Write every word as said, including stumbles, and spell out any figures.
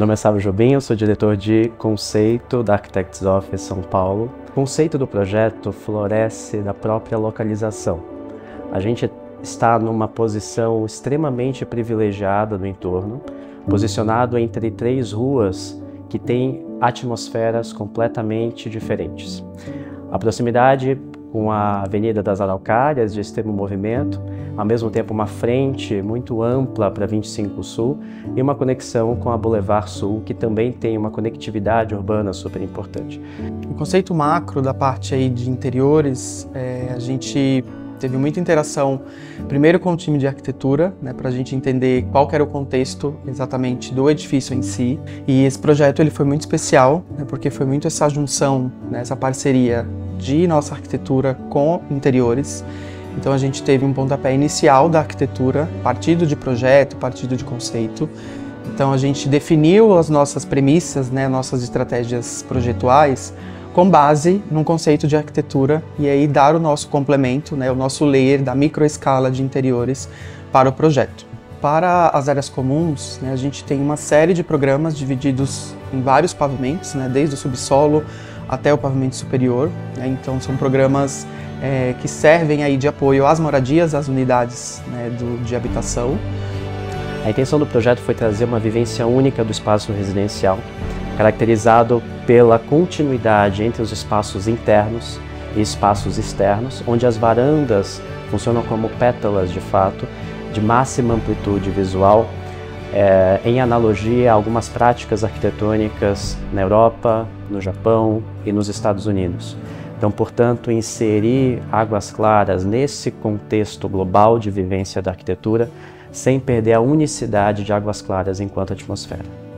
nome é Sávio Jobim, eu sou diretor de conceito da Architects Office São Paulo. O conceito do projeto floresce da própria localização. A gente está numa posição extremamente privilegiada no entorno, posicionado entre três ruas que têm atmosferas completamente diferentes. A proximidade com a Avenida das Araucárias, de extremo movimento, ao mesmo tempo uma frente muito ampla para vinte e cinco Sul e uma conexão com a Boulevard Sul, que também tem uma conectividade urbana super importante. O conceito macro da parte aí de interiores, é, a gente teve muita interação, primeiro com o time de arquitetura, né, para a gente entender qual que era o contexto exatamente do edifício em si. E esse projeto ele foi muito especial, né, porque foi muito essa junção, né, essa parceria de nossa arquitetura com interiores. Então a gente teve um pontapé inicial da arquitetura, partido de projeto, partido de conceito. Então a gente definiu as nossas premissas, né, nossas estratégias projetuais, com base num conceito de arquitetura e aí dar o nosso complemento, né, o nosso layer da microescala de interiores para o projeto. Para as áreas comuns, né, a gente tem uma série de programas divididos em vários pavimentos, né, desde o subsolo até o pavimento superior. Né, então são programas é, que servem aí de apoio às moradias, às unidades, né, do, de habitação. A intenção do projeto foi trazer uma vivência única do espaço residencial, caracterizado pela continuidade entre os espaços internos e espaços externos, onde as varandas funcionam como pétalas, de fato, de máxima amplitude visual, é, em analogia a algumas práticas arquitetônicas na Europa, no Japão e nos Estados Unidos. Então, portanto, inserir Águas Claras nesse contexto global de vivência da arquitetura, sem perder a unicidade de Águas Claras enquanto atmosfera.